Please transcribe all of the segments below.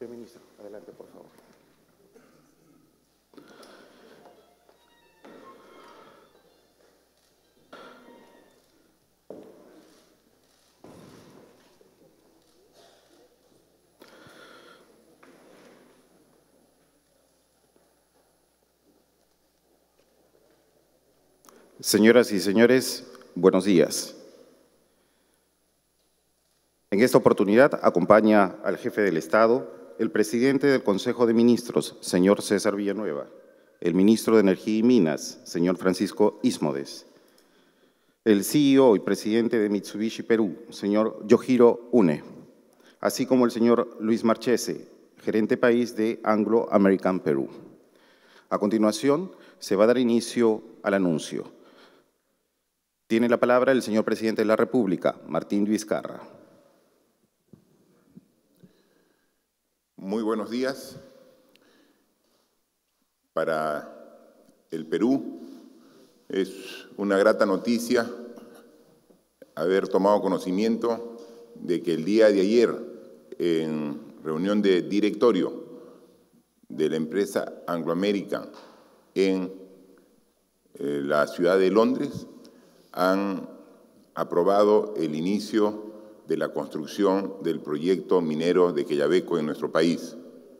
Señor ministro, adelante, por favor. Señoras y señores, buenos días. En esta oportunidad acompaña al jefe del Estado, el presidente del Consejo de Ministros, señor César Villanueva, el ministro de Energía y Minas, señor Francisco Ismodes, el CEO y presidente de Mitsubishi Perú, señor Yoshiro Une, así como el señor Luis Marchese, gerente país de Anglo American Perú. A continuación, se va a dar inicio al anuncio. Tiene la palabra el señor presidente de la República, Martín Vizcarra. Muy buenos días. Para el Perú es una grata noticia haber tomado conocimiento de que el día de ayer, en reunión de directorio de la empresa Anglo American en la ciudad de Londres, han aprobado el inicio de la construcción del proyecto minero de Quellaveco en nuestro país.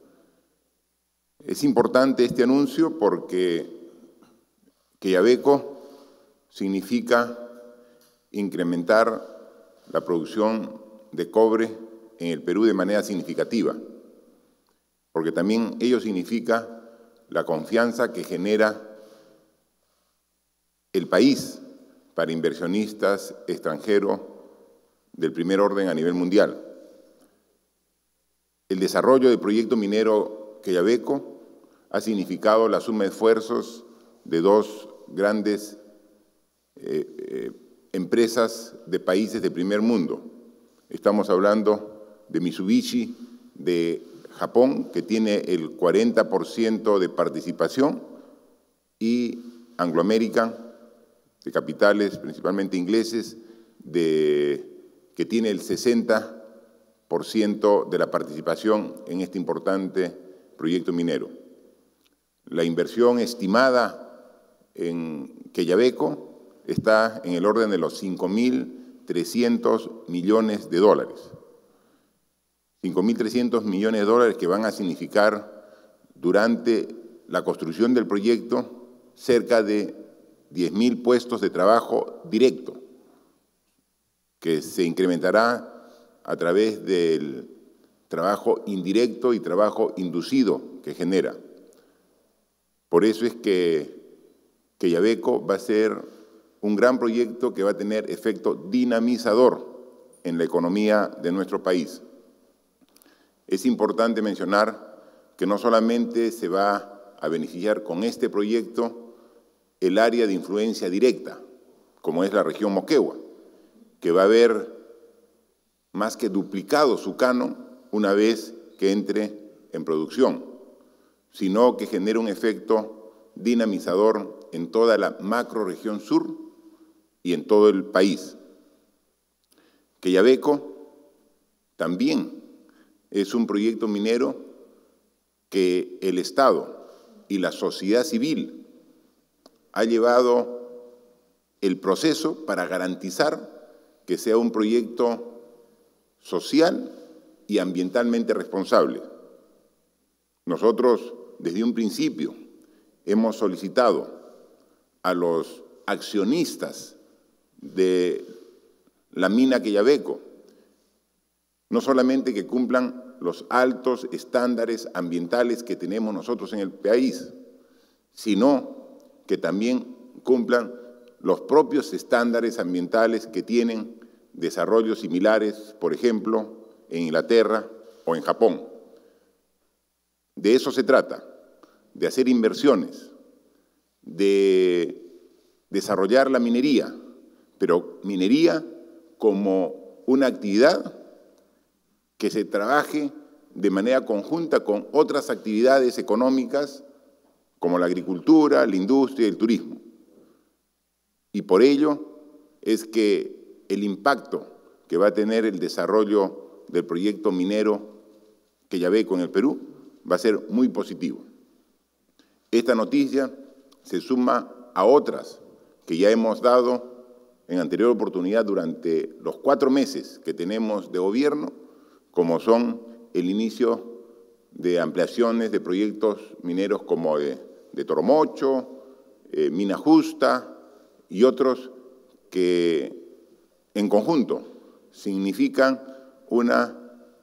Es importante este anuncio porque Quellaveco significa incrementar la producción de cobre en el Perú de manera significativa, porque también ello significa la confianza que genera el país para inversionistas extranjeros del primer orden a nivel mundial. El desarrollo del proyecto minero Quellaveco ha significado la suma de esfuerzos de dos grandes empresas de países de primer mundo. Estamos hablando de Mitsubishi, de Japón, que tiene el 40% de participación, y Anglo American, de capitales principalmente ingleses, que tiene el 60% de la participación en este importante proyecto minero. La inversión estimada en Quellaveco está en el orden de los 5.300 millones de dólares. 5.300 millones de dólares que van a significar durante la construcción del proyecto cerca de 10.000 puestos de trabajo directo, que se incrementará a través del trabajo indirecto y trabajo inducido que genera. Por eso es que Quellaveco va a ser un gran proyecto que va a tener efecto dinamizador en la economía de nuestro país. Es importante mencionar que no solamente se va a beneficiar con este proyecto el área de influencia directa, como es la región Moquegua, que va a haber más que duplicado su canon una vez que entre en producción, sino que genera un efecto dinamizador en toda la macrorregión sur y en todo el país. Quellaveco también es un proyecto minero que el Estado y la sociedad civil ha llevado el proceso para garantizar que sea un proyecto social y ambientalmente responsable. Nosotros, desde un principio, hemos solicitado a los accionistas de la mina Quellaveco no solamente que cumplan los altos estándares ambientales que tenemos nosotros en el país, sino que también cumplan los propios estándares ambientales que tienen desarrollos similares, por ejemplo, en Inglaterra o en Japón. De eso se trata, de hacer inversiones, de desarrollar la minería, pero minería como una actividad que se trabaje de manera conjunta con otras actividades económicas como la agricultura, la industria y el turismo. Y por ello es que el impacto que va a tener el desarrollo del proyecto minero Quellaveco en el Perú va a ser muy positivo. Esta noticia se suma a otras que ya hemos dado en anterior oportunidad durante los 4 meses que tenemos de gobierno, como son el inicio de ampliaciones de proyectos mineros como de Toromocho, Mina Justa y otros que en conjunto significan una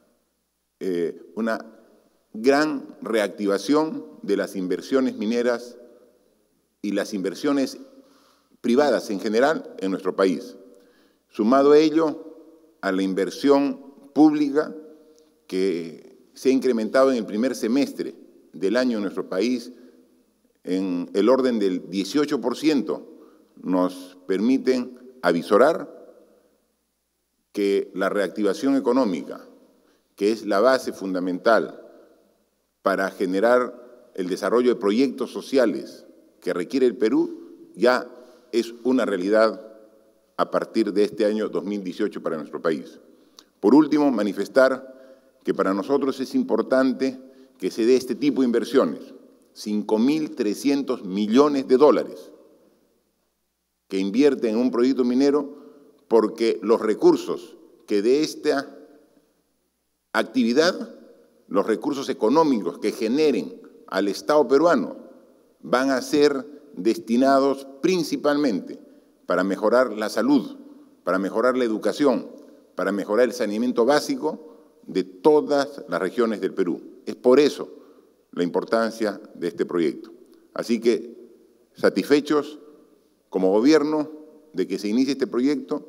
gran reactivación de las inversiones mineras y las inversiones privadas en general en nuestro país. Sumado a ello, a la inversión pública que se ha incrementado en el primer semestre del año en nuestro país en el orden del 18%, nos permiten avisorar que la reactivación económica, que es la base fundamental para generar el desarrollo de proyectos sociales que requiere el Perú, ya es una realidad a partir de este año 2018 para nuestro país. Por último, manifestar que para nosotros es importante que se dé este tipo de inversiones, 5.300 millones de dólares que invierten en un proyecto minero, porque los recursos que de esta actividad, los recursos económicos que generen al Estado peruano, van a ser destinados principalmente para mejorar la salud, para mejorar la educación, para mejorar el saneamiento básico de todas las regiones del Perú. Es por eso la importancia de este proyecto. Así que, satisfechos como gobierno de que se inicie este proyecto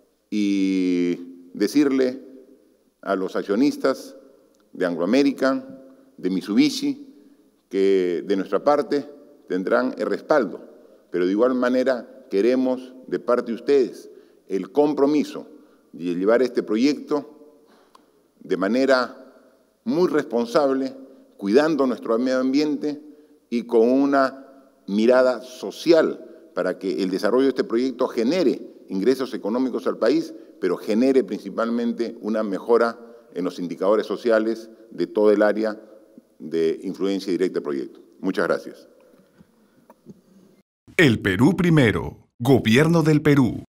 y decirle a los accionistas de Anglo American, de Mitsubishi, que de nuestra parte tendrán el respaldo, pero de igual manera queremos de parte de ustedes el compromiso de llevar este proyecto de manera muy responsable, cuidando nuestro medio ambiente y con una mirada social para que el desarrollo de este proyecto genere ingresos económicos al país, pero genere principalmente una mejora en los indicadores sociales de todo el área de influencia directa del proyecto. Muchas gracias. El Perú primero. Gobierno del Perú.